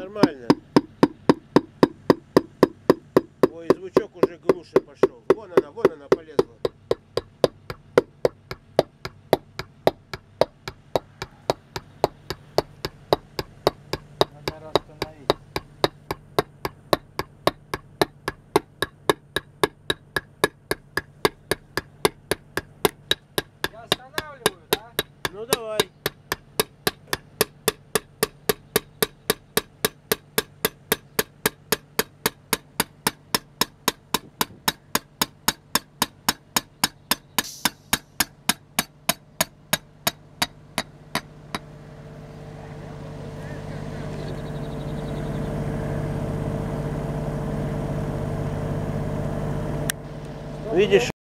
нормально. Ой, звучок уже глуше пошел. Вон она полезла. Надо остановить. Я останавливаю, да? Ну давай. Видишь?